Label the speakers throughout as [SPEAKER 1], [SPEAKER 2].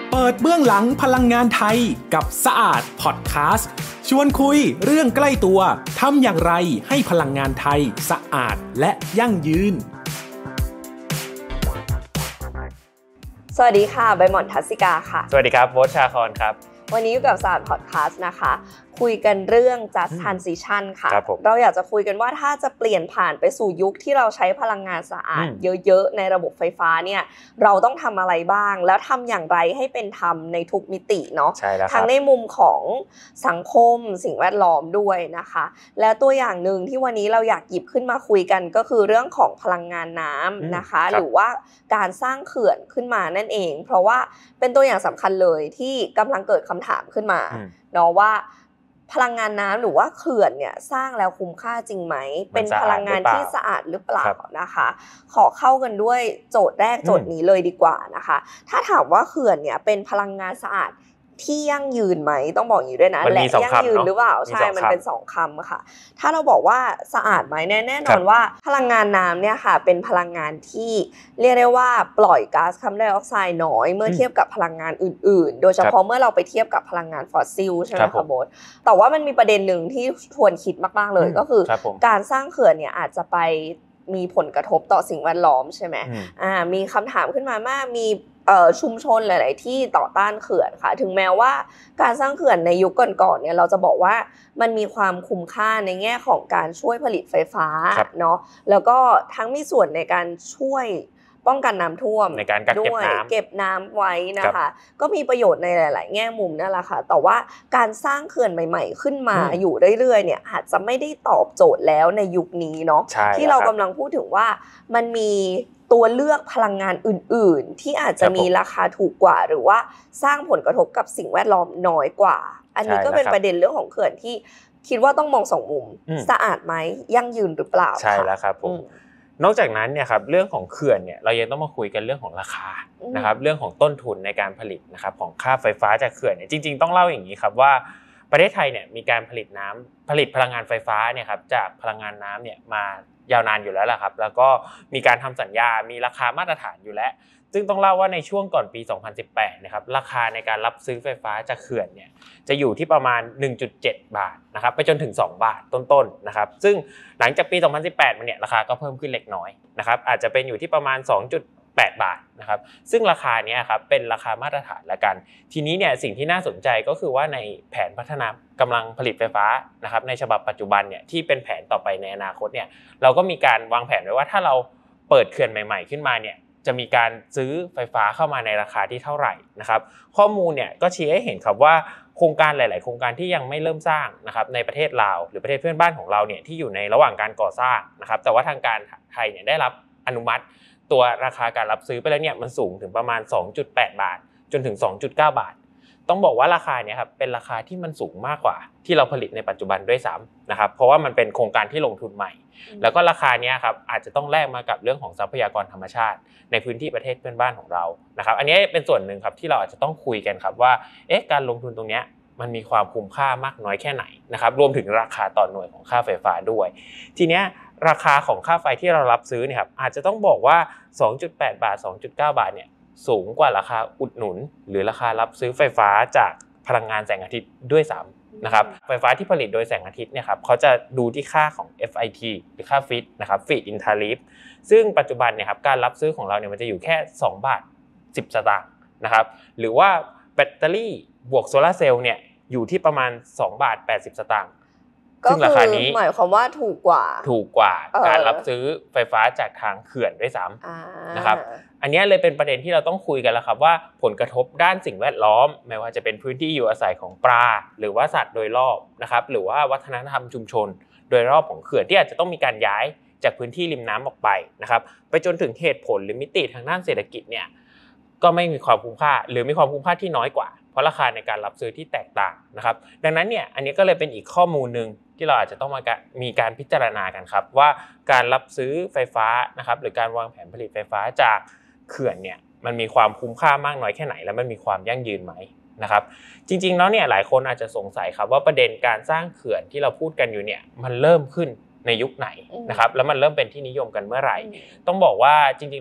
[SPEAKER 1] เปิดเบื้องหลังพลังงานไทยกับสะอาดพอดคาสต์ชวนคุยเรื่องใกล้ตัวทำอย่างไรให้พลังงานไทยสะอาดและยั่งยืน
[SPEAKER 2] สวัสดีค่ะใบหม่อนทัศสิกาค่ะ
[SPEAKER 3] สวัสดีครับโบ๊ทชาคอนครับ
[SPEAKER 2] วันนี้อยู่กับสะอาดพอดคาสต์นะคะคุยกันเรื่อง just transition ค่ะเราอยากจะคุยกันว่าถ้าจะเปลี่ยนผ่านไปสู่ยุคที่เราใช้พลังงานสะอาดเยอะๆในระบบไฟฟ้าเนี่ยเราต้องทำอะไรบ้างแล้วทำอย่างไรให้เป็นธรรมในทุกมิติเนาะทั้งในมุมของสังคมสิ่งแวดล้อมด้วยนะคะและตัวอย่างหนึ่งที่วันนี้เราอยากหยิบขึ้นมาคุยกันก็คือเรื่องของพลังงานน้ำนะคะหรือว่าการสร้างเขื่อนขึ้นมานั่นเองเพราะว่าเป็นตัวอย่างสำคัญเลยที่กำลังเกิดคำถามขึ้นมาเนาะว่าพลังงานน้ำหรือว่าเขื่อนเนี่ยสร้างแล้วคุ้มค่าจริงไหมเป็นพลังงานที่สะอาดหรือเปล่านะคะขอเข้ากันด้วยโจทย์แรกโจทย์นี้เลยดีกว่านะคะถ้าถามว่าเขื่อนเนี่ยเป็นพลังงานสะอาดที่ยั่งยืนไหมต้องบอกอย่างนี้ด้วยนะและยั่งยืนหรือเปล่าใช่มันเป็น2คำค่ะถ้าเราบอกว่าสะอาดไหมแน่นอนว่าพลังงานน้ำเนี่ยค่ะเป็นพลังงานที่เรียกได้ว่าปล่อยก๊าซคาร์บอนไดออกไซด์น้อยเมื่อเทียบกับพลังงานอื่นๆโดยเฉพาะเมื่อเราไปเทียบกับพลังงานฟอสซิลใช่ไหมคะโบ๊ทแต่ว่ามันมีประเด็นหนึ่งที่ชวนคิดมากๆเลยก็คือการสร้างเขื่อนเนี่ยอาจจะไปมีผลกระทบต่อสิ่งแวดล้อมใช่ไหมมีคำถามขึ้นมามากมีชุมชนหลายๆที่ต่อต้านเขื่อนค่ะถึงแม้ว่าการสร้างเขื่อนในยุคก่อนๆเนี่ยเราจะบอกว่ามันมีความคุ้มค่าในแง่ของการช่วยผลิตไฟฟ้าเนาะแล้วก็ทั้งมีส่วนในการช่วยป้องกันน้ำท่วม
[SPEAKER 3] ในการเ
[SPEAKER 2] ก็บน้ำไว้นะคะก็มีประโยชน์ในหลายๆแง่มุมนั่นแหละค่ะแต่ว่าการสร้างเขื่อนใหม่ๆขึ้นมาอยู่เรื่อยๆเนี่ยอาจจะไม่ได้ตอบโจทย์แล้วในยุคนี้เนาะที่เรากำลังพูดถึงว่ามันมีตัวเลือกพลังงานอื่นๆที่อาจจะมีราคาถูกกว่าหรือว่าสร้างผลกระทบกับสิ่งแวดล้อมน้อยกว่าอันนี้ก็เป็นประเด็นเรื่องของเขื่อนที่คิดว่าต้องมอง2มุมสะอาดไหมยั่งยืนหรือเปล่า
[SPEAKER 3] ใช่แล้วครับผมนอกจากนั้นเนี่ยครับเรื่องของเขื่อนเนี่ยเรายังต้องมาคุยกันเรื่องของราคานะครับเรื่องของต้นทุนในการผลิตนะครับของค่าไฟฟ้าจากเขื่อนเนี่ยจริงๆต้องเล่าอย่างนี้ครับว่าประเทศไทยเนี่ยมีการผลิตพลังงานไฟฟ้าเนี่ยครับจากพลังงานน้ำเนี่ยมายาวนานอยู่แล้วแหละครับแล้วก็มีการทำสัญญามีราคามาตรฐานอยู่แล้วซึ่งต้องเล่าว่าในช่วงก่อนปี2018นะครับราคาในการรับซื้อไฟฟ้าจากเขื่อนเนี่ยจะอยู่ที่ประมาณ 1.7 บาทนะครับไปจนถึง2บาทต้นๆนะครับซึ่งหลังจากปี2018มาเนี่ยราคาก็เพิ่มขึ้นเล็กน้อยนะครับอาจจะเป็นอยู่ที่ประมาณ2.8 บาทนะครับซึ่งราคานี้ครับเป็นราคามาตรฐานละกันทีนี้เนี่ยสิ่งที่น่าสนใจก็คือว่าในแผนพัฒนากำลังผลิตไฟฟ้านะครับในฉบับปัจจุบันเนี่ยที่เป็นแผนต่อไปในอนาคตเนี่ยเราก็มีการวางแผนไว้ว่าถ้าเราเปิดเขื่อนใหม่ๆขึ้นมาเนี่ยจะมีการซื้อไฟฟ้าเข้ามาในราคาที่เท่าไหร่นะครับข้อมูลเนี่ยก็ชี้ให้เห็นครับว่าโครงการหลายๆโครงการที่ยังไม่เริ่มสร้างนะครับในประเทศลาวหรือประเทศเพื่อนบ้านของเราเนี่ยที่อยู่ในระหว่างการก่อสร้างนะครับแต่ว่าทางการไทยเนี่ยได้รับอนุมัติตัวราคาการรับซื้อไปแล้วเนี่ยมันสูงถึงประมาณ 2.8 บาทจนถึง 2.9 บาทต้องบอกว่าราคาเนี่ยครับเป็นราคาที่มันสูงมากกว่าที่เราผลิตในปัจจุบันด้วยซ้ำนะครับเพราะว่ามันเป็นโครงการที่ลงทุนใหม่แล้วก็ราคาเนี้ยครับอาจจะต้องแลกมากับเรื่องของทรัพยากรธรรมชาติในพื้นที่ประเทศเพื่อนบ้านของเรานะครับอันนี้เป็นส่วนหนึ่งครับที่เราอาจจะต้องคุยกันครับว่าการลงทุนตรงเนี้ยมันมีความคุ้มค่ามากน้อยแค่ไหนนะครับรวมถึงราคาต่อหน่วยของค่าไฟฟ้าด้วยทีเนี้ยราคาของค่าไฟที่เรารับซื้อเนี่ยครับอาจจะต้องบอกว่า 2.8 บาท 2.9 บาทเนี่ยสูงกว่าราคาอุดหนุนหรือราคารับซื้อไฟฟ้าจากพลังงานแสงอาทิตย์ด้วยซ้ำนะครับไฟฟ้าที่ผลิตโดยแสงอาทิตย์เนี่ยครับเขาจะดูที่ค่าของ FIT หรือค่าฟีดนะครับฟีดอินทาริฟซึ่งปัจจุบันเนี่ยครับการรับซื้อของเราเนี่ยมันจะอยู่แค่2บาท10สตางค์นะครับหรือว่าแบตเตอรี่บวกโซลาร์เซลล์เนี่ยอยู่ที่ประมาณ2บาท80สตางค์
[SPEAKER 2] ก็คือหมายความว่าถูกกว่า
[SPEAKER 3] การรับซื้อไฟฟ้าจากทางเขื่อนด้วยซ้ำนะครับอันนี้เลยเป็นประเด็นที่เราต้องคุยกันแล้วครับว่าผลกระทบด้านสิ่งแวดล้อมไม่ว่าจะเป็นพื้นที่อยู่อาศัยของปลาหรือว่าสัตว์โดยรอบนะครับหรือว่าวัฒนธรรมชุมชนโดยรอบของเขื่อนที่อาจจะต้องมีการย้ายจากพื้นที่ริมน้ำออกไปนะครับไปจนถึงเหตุผลหรือมิติทางด้านเศรษฐกิจเนี่ยก็ไม่มีความคุ้มค่าหรือมีความคุ้มค่าที่น้อยกว่าเพราะราคาในการรับซื้อที่แตกต่างนะครับดังนั้นเนี่ยอันนี้ก็เลยเป็นอีกข้อมูลนึงที่เราอาจจะต้องมีการพิจารณากันครับว่าการรับซื้อไฟฟ้านะครับหรือการวางแผนผลิตไฟฟ้าจากเขื่อนเนี่ยมันมีความคุ้มค่ามากน้อยแค่ไหนและมันมีความยั่งยืนไหมนะครับจริงๆแล้วเนี่ยหลายคนอาจจะสงสัยครับว่าประเด็นการสร้างเขื่อนที่เราพูดกันอยู่เนี่ยมันเริ่มขึ้นในยุคไหนนะครับแล้วมันเริ่มเป็นที่นิยมกันเมื่อไหร่ต้องบอกว่าจริงๆแล้ว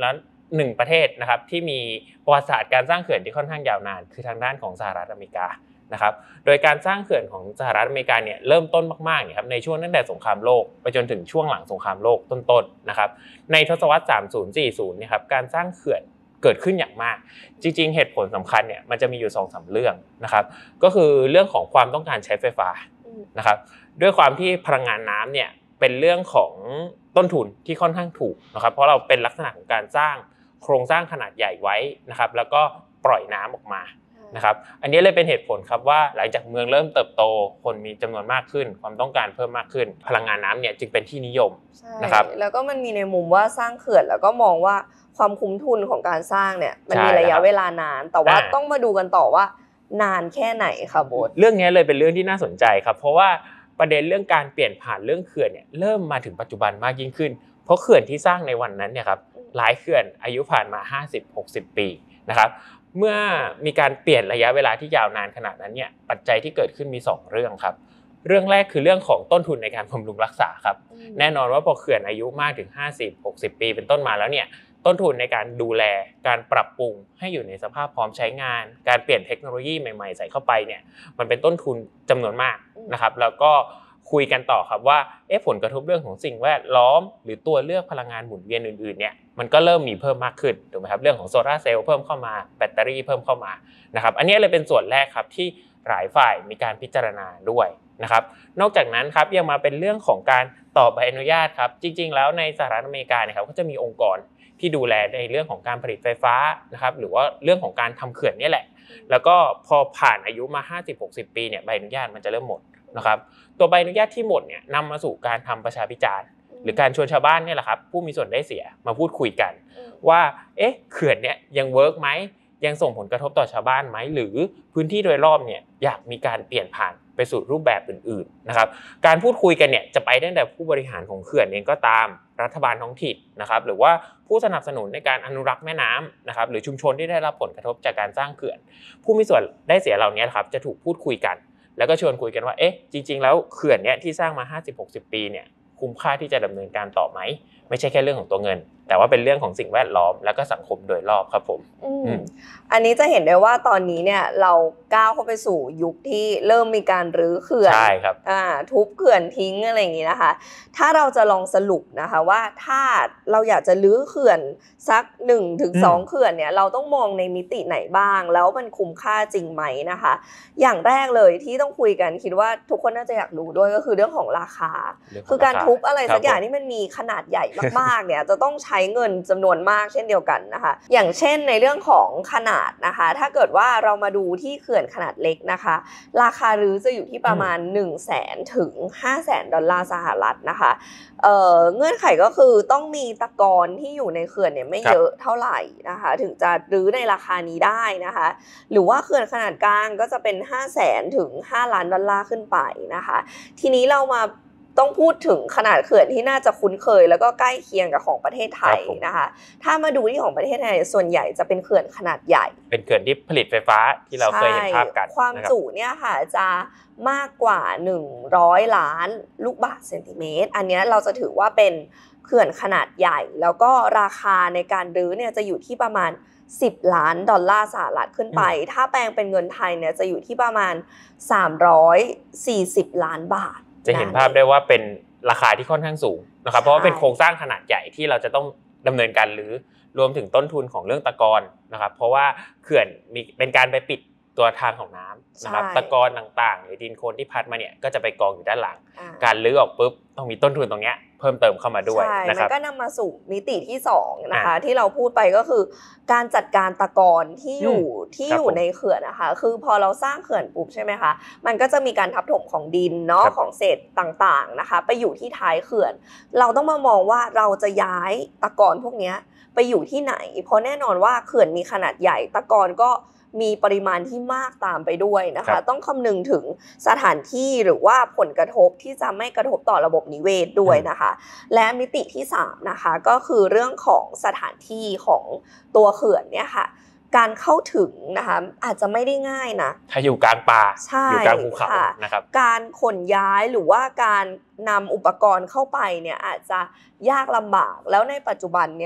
[SPEAKER 3] 1ประเทศนะครับที่มีประวัติศาสตร์การสร้างเขื่อนที่ค่อนข้างยาวนานคือทางด้านของสหรัฐอเมริกานะครับโดยการสร้างเขื่อนของสหรัฐอเมริกาเนี่ยเริ่มต้นมากๆเนี่ยครับในช่วงตั้งแต่สงครามโลกไปจนถึงช่วงหลังสงครามโลกต้นๆนะครับในทศวรรษ3040เนี่ยครับการสร้างเขื่อนเกิดขึ้นอย่างมากจริงๆเหตุผลสำคัญเนี่ยมันจะมีอยู่ 2-3 เรื่องนะครับก็คือเรื่องของความต้องการใช้ไฟฟ้านะครับด้วยความที่พลังงานน้ำเนี่ยเป็นเรื่องของต้นทุนที่ค่อนข้างถูกนะครับเพราะเราเป็นลักษณะของการสร้างโครงสร้างขนาดใหญ่ไว้นะครับแล้วก็ปล่อยน้ำออกมานะครับอันนี้เลยเป็นเหตุผลครับว่าหลังจากเมืองเริ่มเติบโตคนมีจำนวนมากขึ้นความต้องการเพิ่มมากขึ้นพลังงานน้ำเนี่ยจึงเป็นที่นิยมนะครับ
[SPEAKER 2] แล้วก็มันมีในมุมว่าสร้างเขื่อนแล้วก็มองว่าความคุ้มทุนของการสร้างเนี่ยมันมีระยะเวลานานแต่ว่าต้องมาดูกันต่อว่านานแค่ไหนครับโบ๊ท
[SPEAKER 3] เรื่องนี้เลยเป็นเรื่องที่น่าสนใจครับเพราะว่าประเด็นเรื่องการเปลี่ยนผ่านเรื่องเขื่อนเนี่ยเริ่มมาถึงปัจจุบันมากยิ่งขึ้นเพราะเขื่อนที่สร้างในวันนั้นเนี่ยครับหลายเขื่อนอายุผ่านมา 50-60 ปีนะครับเมื่อมีการเปลี่ยนระยะเวลาที่ยาวนานขนาดนั้นเนี่ยปัจจัยที่เกิดขึ้นมี2เรื่องครับเรื่องแรกคือเรื่องของต้นทุนในการบำรุงรักษาครับแน่นอนว่าพอเขื่อนอายุมากถึง 50-60 ปีเป็นต้นมาแล้วเนี่ยต้นทุนในการดูแลการปรับปรุงให้อยู่ในสภาพพร้อมใช้งานการเปลี่ยนเทคโนโลยีใหม่ๆใส่เข้าไปเนี่ยมันเป็นต้นทุนจำนวนมากนะครับแล้วก็คุยกันต่อครับว่าผลกระทบเรื่องของสิ่งแวดล้อมหรือตัวเลือกพลังงานหมุนเวียนอื่นๆเนี่ยมันก็เริ่มมีเพิ่มมากขึ้นถูกไหมครับเรื่องของโซลาร์เซลล์เพิ่มเข้ามาแบตเตอรี่เพิ่มเข้ามานะครับอันนี้เลยเป็นส่วนแรกครับที่หลายฝ่ายมีการพิจารณาด้วยนะครับนอกจากนั้นครับยังมาเป็นเรื่องของการต่อใบอนุญาตครับจริงๆแล้วในสหรัฐอเมริกาเนี่ยครับก็จะมีองค์กรที่ดูแลในเรื่องของการผลิตไฟฟ้านะครับหรือว่าเรื่องของการทำเขื่อนนี่แหละแล้วก็พอผ่านอายุมา 50-60 ปีเนี่ยใบอนุญาตมันจะเริ่มหมดนะครับตัวใบอนุญาตที่หมดเนี่ยนำมาสู่การทำประชาพิจารณ์หรือการชวนชาวบ้านเนี่ยแหละครับผู้มีส่วนได้เสียมาพูดคุยกันว่าเขื่อนเนี่ยยังเวิร์กไหมยังส่งผลกระทบต่อชาวบ้านไหมหรือพื้นที่โดยรอบเนี่ยอยากมีการเปลี่ยนผ่านไปสู่รูปแบบอื่นๆนะครับการพูดคุยกันเนี่ยจะไปตั้งแต่ผู้บริหารของเขื่อนเองก็ตามรัฐบาลท้องถิ่นนะครับหรือว่าผู้สนับสนุนในการอนุรักษ์แม่น้ำนะครับหรือชุมชนที่ได้รับผลกระทบจากการสร้างเขื่อนผู้มีส่วนได้เสียเหล่านี้ครับจะถูกพูดคุยกันแล้วก็ชวนคุยกันว่าจริงๆแล้วเขื่อนเนี้ยที่สร้างมา 50-60 ปีเนี่ยคุ้มค่าที่จะดำเนินการต่อไหมไม่ใช่แค่เรื่องของตัวเงินแต่ว่าเป็นเรื่องของสิ่งแวดล้อมแล้วก็สังคมโดยรอบครับผม
[SPEAKER 2] อันนี้จะเห็นได้ว่าตอนนี้เนี่ยเราก้าวเข้าไปสู่ยุคที่เริ่มมีการรื้อเขื่อน
[SPEAKER 3] ใช่ครับ
[SPEAKER 2] ทุบเขื่อนทิ้งอะไรอย่างนี้นะคะถ้าเราจะลองสรุปนะคะว่าถ้าเราอยากจะรื้อเขื่อนสัก 1-2 เขื่อนเนี่ยเราต้องมองในมิติไหนบ้างแล้วมันคุ้มค่าจริงไหมนะคะอย่างแรกเลยที่ต้องคุยกันคิดว่าทุกคนน่าจะอยากรู้ด้วยก็คือเรื่องของราคาคือการทุบอะไรสักอย่างที่มันมีขนาดใหญ่มากๆเนี่ยจะต้องใช้เงินจำนวนมากเช่นเดียวกันนะคะอย่างเช่นในเรื่องของขนาดนะคะถ้าเกิดว่าเรามาดูที่เขื่อนขนาดเล็กนะคะราคารื้อจะอยู่ที่ประมาณ 100,000 ถึง 500,000 ดอลลาร์สหรัฐนะคะเงื่อนไขก็คือต้องมีตะกอนที่อยู่ในเขื่อนเนี่ยไม่เยอะเท่าไหร่นะคะถึงจะรื้อในราคานี้ได้นะคะหรือว่าเขื่อนขนาดกลางก็จะเป็น 500,000 ถึง 5 ล้านดอลลาร์ขึ้นไปนะคะทีนี้เรามาต้องพูดถึงขนาดเขื่อนที่น่าจะคุ้นเคยแล้วก็ใกล้เคียงกับของประเทศไทยนะคะถ้ามาดูที่ของประเทศไทยส่วนใหญ่จะเป็นเขื่อนขนาดใหญ่
[SPEAKER 3] เป็นเขื่อนที่ผลิตไฟฟ้าที่เราเคยเห็นภาพกัน
[SPEAKER 2] ความจุเนี่ยค่ะจะมากกว่า100ล้านลูกบาศก์เซนติเมตรอันนี้เราจะถือว่าเป็นเขื่อนขนาดใหญ่แล้วก็ราคาในการรื้อเนี่ยจะอยู่ที่ประมาณ10 ล้านดอลลาร์สหรัฐขึ้นไปถ้าแปลงเป็นเงินไทยเนี่ยจะอยู่ที่ประมาณ340ล้านบาท
[SPEAKER 3] จะเห็นภาพได้ว่าเป็นราคาที่ค่อนข้างสูงนะครับเพราะว่าเป็นโครงสร้างขนาดใหญ่ที่เราจะต้องดำเนินการรื้อรวมถึงต้นทุนของเรื่องตะกอนนะครับเพราะว่าเขื่อนมีเป็นการไปปิดตัวทางของน้ำนะครับตะกอนต่างๆหรือดินโคลนที่พัดมาเนี่ยก็จะไปกองอยู่ด้านหลังการรื้อออกปุ๊บต้องมีต้นทุนตรงนี้เพิ่มเติมเข้ามาด้วยนะครับ
[SPEAKER 2] มันก็นำมาสู่มิติที่2นะคะที่เราพูดไปก็คือการจัดการตะกอนที่อยู่ในเขื่อนนะคะคือพอเราสร้างเขื่อนปุ๊บใช่ไหมคะมันก็จะมีการทับถมของดินเนาะของเศษต่างๆนะคะไปอยู่ที่ท้ายเขื่อนเราต้องมามองว่าเราจะย้ายตะกอนพวกนี้ไปอยู่ที่ไหนเพราะแน่นอนว่าเขื่อนมีขนาดใหญ่ตะกอนก็มีปริมาณที่มากตามไปด้วยนะคะต้องคำนึงถึงสถานที่หรือว่าผลกระทบที่จะไม่กระทบต่อระบบนิเวศด้วยนะคะและมิติที่3นะคะก็คือเรื่องของสถานที่ของตัวเขื่อนเนี่ยค่ะการเข้าถึงนะคะอาจจะไม่ได้ง่ายนะ
[SPEAKER 3] ถ้าอยู่กลางป่าอยู่กลางภูเขานะครับ
[SPEAKER 2] การขนย้ายหรือว่าการนำอุปกรณ์เข้าไปเนี่ยอาจจะยากลำบากแล้วในปัจจุบันเนี่ย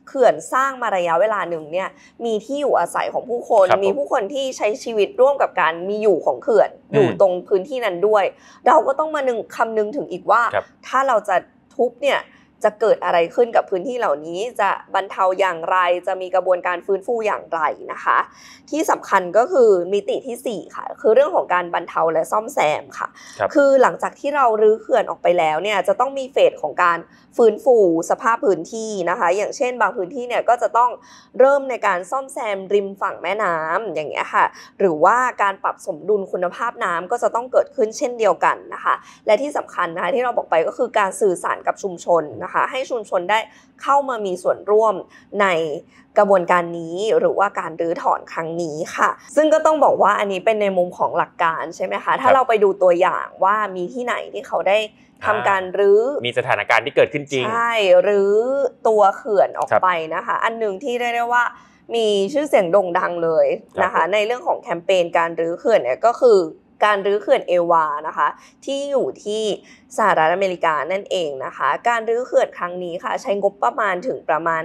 [SPEAKER 2] เขื่อนสร้างมาระยะเวลาหนึ่งเนี่ยมีที่อยู่อาศัยของผู้คนมีผู้คนที่ใช้ชีวิตร่วมกับการมีอยู่ของเขื่อนอยู่ตรงพื้นที่นั้นด้วยเราก็ต้องมาคำนึงถึงอีกว่าถ้าเราจะทุบเนี่ยจะเกิดอะไรขึ้นกับพื้นที่เหล่านี้จะบรรเทาอย่างไรจะมีกระบวนการฟื้นฟูอย่างไรนะคะที่สำคัญก็คือมิติที่4ค่ะคือเรื่องของการบรรเทาและซ่อมแซมค่ะคือหลังจากที่เรารื้อเขื่อนออกไปแล้วเนี่ยจะต้องมีเฟสของการฟื้นฟูสภาพพื้นที่นะคะอย่างเช่นบางพื้นที่เนี่ยก็จะต้องเริ่มในการซ่อมแซมริมฝั่งแม่น้ำอย่างเงี้ยค่ะหรือว่าการปรับสมดุลคุณภาพน้ำก็จะต้องเกิดขึ้นเช่นเดียวกันนะคะและที่สำคัญนะคะที่เราบอกไปก็คือการสื่อสารกับชุมชนนะคะให้ชุมชนได้เข้ามามีส่วนร่วมในกระบวนการนี้หรือว่าการรื้อถอนครั้งนี้ค่ะซึ่งก็ต้องบอกว่าอันนี้เป็นในมุมของหลักการใช่ไหมคะถ้าเราไปดูตัวอย่างว่ามีที่ไหนที่เขาได้ทำการรื้อ
[SPEAKER 3] มีสถานการณ์ที่เกิดขึ้นจริง
[SPEAKER 2] ใช่รื้อตัวเขื่อนออกไปนะคะอันนึงที่ได้ว่ามีชื่อเสียงโด่งดังเลยนะคะในเรื่องของแคมเปญการรื้อเขื่อนเนี่ยก็คือการรื้อเขื่อนเอวานะคะที่อยู่ที่สหรัฐอเมริกานั่นเองนะคะการรื้อเขื่อนครั้งนี้ค่ะใช้งบประมาณถึงประมาณ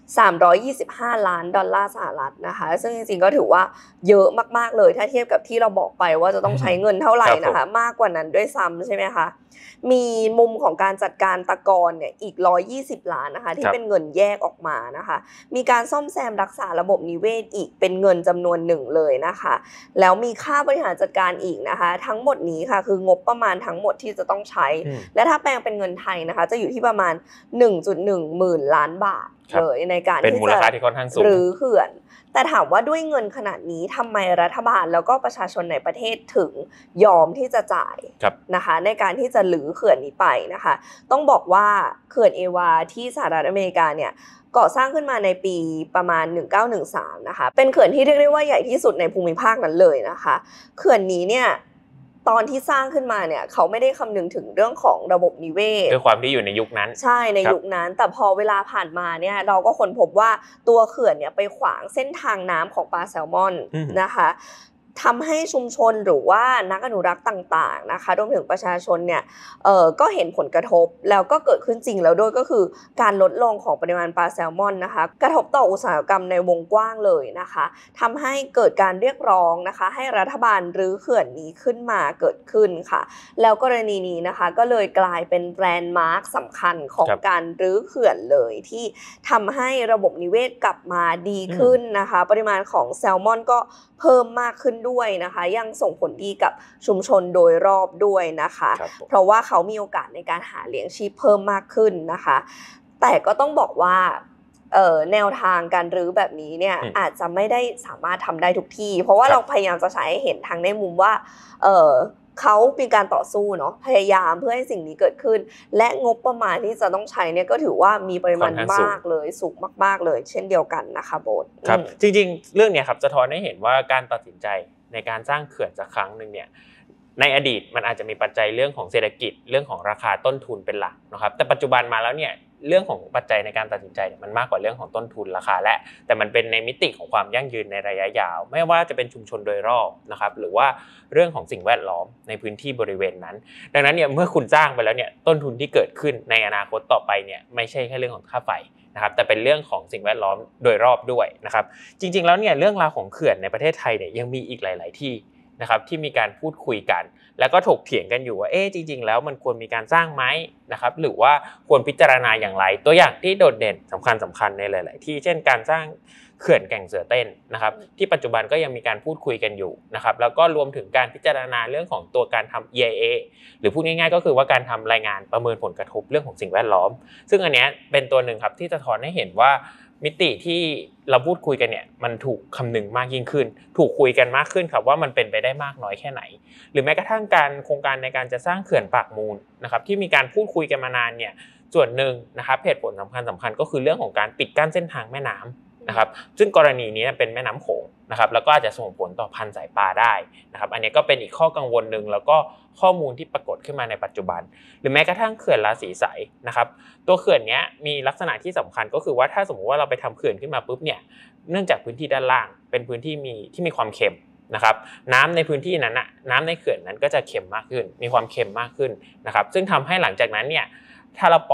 [SPEAKER 2] $325 ล้านสหรัฐนะคะซึ่งจริงๆก็ถือว่าเยอะมากๆเลยถ้าเทียบกับที่เราบอกไปว่าจะต้องใช้เงินเท่าไหร่นะคะมากกว่านั้นด้วยซ้ำใช่ไหมคะมีมุมของการจัดการตะกอนเนี่ยอีก$120 ล้านนะคะที่เป็นเงินแยกออกมานะคะมีการซ่อมแซมรักษาระบบนิเวศอีกเป็นเงินจำนวนหนึ่งเลยนะคะแล้วมีค่าบริหารจัดการอีกนะคะทั้งหมดนี้ค่ะคืองบประมาณทั้งหมดที่จะต้องใช้และถ้าแปลงเป็นเงินไทยนะคะจะอยู่ที่ประมาณ 1.1 หมื่นล้านบาทเลยในการที่จะรื้อเขื่อนแต่ถามว่าด้วยเงินขนาดนี้ทำไมรัฐบาลแล้วก็ประชาชนในประเทศถึงยอมที่จะจ่ายนะคะในการที่จะรื้อเขื่อนนี้ไปนะคะต้องบอกว่าเขื่อนเอวาที่สหรัฐอเมริกาเนี่ยก่อสร้างขึ้นมาในปีประมาณ1913นะคะเป็นเขื่อนที่เรียกได้ว่าใหญ่ที่สุดในภูมิภาคนั้นเลยนะคะเขื่อนนี้เนี่ยตอนที่สร้างขึ้นมาเนี่ยเขาไม่ได้คำนึงถึงเรื่องของระบบนิเวศ
[SPEAKER 3] ด้วยความที่อยู่ในยุคนั้น
[SPEAKER 2] ใช่ในยุคนั้นแต่พอเวลาผ่านมาเนี่ยเราก็ค้นพบว่าตัวเขื่อนเนี่ยไปขวางเส้นทางน้ำของปลาแซลมอนนะคะทำให้ชุมชนหรือว่านักอนุรักษ์ต่างๆนะคะรวมถึงประชาชนเนี่ยก็เห็นผลกระทบแล้วก็เกิดขึ้นจริงแล้วด้วยก็คือการลดลงของปริมาณปลาแซลมอนนะคะกระทบต่ออุตสาหกรรมในวงกว้างเลยนะคะทำให้เกิดการเรียกร้องนะคะให้รัฐบาลรื้อเขื่อนนี้ขึ้นมาเกิดขึ้นค่ะแล้วกรณีนี้นะคะก็เลยกลายเป็นแลนด์มาร์คสำคัญของการรื้อเขื่อนเลยที่ทำให้ระบบนิเวศกลับมาดีขึ้นนะคะปริมาณของแซลมอนก็เพิ่มมากขึ้นด้วยนะคะยังส่งผลดีกับชุมชนโดยรอบด้วยนะคะเพราะว่าเขามีโอกาสในการหาเลี้ยงชีพเพิ่มมากขึ้นนะคะแต่ก็ต้องบอกว่าแนวทางการรื้อแบบนี้เนี่ยอาจจะไม่ได้สามารถทำได้ทุกที่เพราะว่าเราพยายามจะใช้ให้เห็นทางในมุมว่าเขามีการต่อสู้เนาะพยายามเพื่อให้สิ่งนี้เกิดขึ้นและงบประมาณที่จะต้องใช้เนี่ยก็ถือว่ามีปริมาณมากเลยสูงมากๆเลยเช่นเดียวกันนะคะโบ๊ท
[SPEAKER 3] ครับจริงๆเรื่องเนี้ยครับสะท้อนให้เห็นว่าการตัดสินใจในการสร้างเขื่อนสักครั้งนึงเนี่ยในอดีตมันอาจจะมีปัจจัยเรื่องของเศรษฐกิจเรื่องของราคาต้นทุนเป็นหลักนะครับแต่ปัจจุบันมาแล้วเนี่ยเรื่องของปัจจัยในการตัดสินใจมันมากกว่าเรื่องของต้นทุนราคาและแต่มันเป็นในมิติของความยั่งยืนในระยะยาวไม่ว่าจะเป็นชุมชนโดยรอบนะครับหรือว่าเรื่องของสิ่งแวดล้อมในพื้นที่บริเวณนั้นดังนั้นเนี่ยเมื่อคุณสร้างไปแล้วเนี่ยต้นทุนที่เกิดขึ้นในอนาคตต่อไปเนี่ยไม่ใช่แค่เรื่องของค่าไฟนะครับแต่เป็นเรื่องของสิ่งแวดล้อมโดยรอบด้วยนะครับจริงๆแล้วเนี่ยเรื่องราวของเขื่อนในประเทศไทยเนี่ยยังมีอีกหลายๆที่นะครับที่มีการพูดคุยกันแล้วก็ถกเถียงกันอยู่ว่าจริงๆแล้วมันควรมีการสร้างไหมนะครับหรือว่าควรพิจารณาอย่างไรตัวอย่างที่โดดเด่นสำคัญในหลายๆที่เช่นการสร้างเขื่อนแก่งเสือเต้นนะครับที่ปัจจุบันก็ยังมีการพูดคุยกันอยู่นะครับแล้วก็รวมถึงการพิจารณาเรื่องของตัวการทำ EIA หรือพูดง่ายๆก็คือว่าการทำรายงานประเมินผลกระทบเรื่องของสิ่งแวดล้อมซึ่งอันนี้เป็นตัวหนึ่งครับที่จะสะท้อนให้เห็นว่ามิติที่เราพูดคุยกันเนี่ยมันถูกคำนึงมากยิ่งขึ้นถูกคุยกันมากขึ้นครับว่ามันเป็นไปได้มากน้อยแค่ไหนหรือแม้กระทั่งการโครงการในการจะสร้างเขื่อนปากมูลนะครับที่มีการพูดคุยกันมานานเนี่ยส่วนหนึ่งนะครับเหตุผลสำคัญก็คือเรื่องของการปิดกั้นเส้นทางแม่น้ำนะครับซึ่งกรณีนี้เป็นแม่น้ำโขงนะครับแล้วก็อาจจะส่งผลต่อพันธุ์สายปลาได้นะครับอันนี้ก็เป็นอีกข้อกังวลนึงแล้วก็ข้อมูลที่ปรากฏขึ้นมาในปัจจุบันหรือแม้กระทั่งเขื่อนราศีใสนะครับตัวเขื่อนนี้มีลักษณะที่สำคัญก็คือว่าถ้าสมมุติว่าเราไปทำเขื่อนขึ้นมาปุ๊บเนี่ยเนื่องจากพื้นที่ด้านล่างเป็นพื้นที่ที่มีความเค็มนะครับน้ำในพื้นที่นั้นน้ำในเขื่อนนั้นก็จะเค็มมากขึ้นมีความเค็มมากขึ้นนะครับซึ่งทำให้หลังจากนั้นเนี่ยถ้าเราปล่อย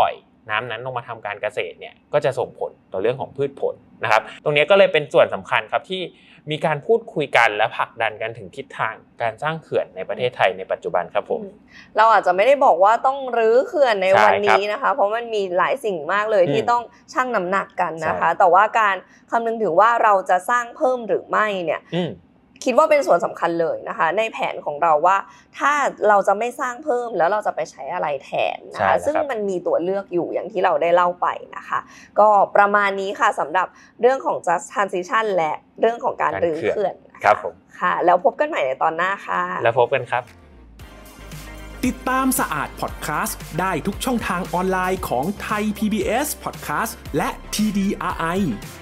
[SPEAKER 3] น้ำนั้นลงมาทำการเกษตรเนี่ยก็จะส่งผลต่อเรื่องของพืชผลนะครับตรงนี้ก็เลยเป็นส่วนสำคัญครับที่มีการพูดคุยกันและผลักดันกันถึงทิศทางการสร้างเขื่อนในประเทศไทยในปัจจุบันครับผม
[SPEAKER 2] เราอาจจะไม่ได้บอกว่าต้องรื้อเขื่อนในวันนี้นะคะเพราะมันมีหลายสิ่งมากเลยที่ต้องชั่งน้ำหนักกันนะคะแต่ว่าการคำนึงถึงว่าเราจะสร้างเพิ่มหรือไม่เนี่ยคิดว่าเป็นส่วนสำคัญเลยนะคะในแผนของเราว่าถ้าเราจะไม่สร้างเพิ่มแล้วเราจะไปใช้อะไรแทนนะคะซึ่งมันมีตัวเลือกอยู่อย่างที่เราได้เล่าไปนะคะก็ประมาณนี้ค่ะสำหรับเรื่องของ just transition และเรื่องของการรื้อเขื่อน
[SPEAKER 3] ครับผม
[SPEAKER 2] ค่ะแล้วพบกันใหม่ในตอนหน้าค่ะ
[SPEAKER 3] แล้วพบกันครับ
[SPEAKER 1] ติดตามสะอาดพอดแคสต์ได้ทุกช่องทางออนไลน์ของไทย PBS Podcast และ TDRI